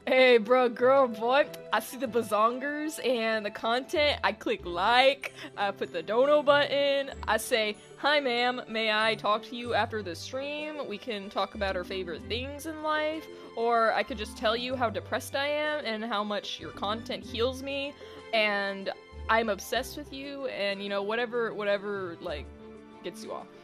Hey, bro, girl, boy, I see the bazongers and the content. I click like, I put the dono button. I say, hi, ma'am, may I talk to you after the stream? We can talk about our favorite things in life. Or I could just tell you how depressed I am and how much your content heals me. And I'm obsessed with you and, you know, whatever, like, gets you off.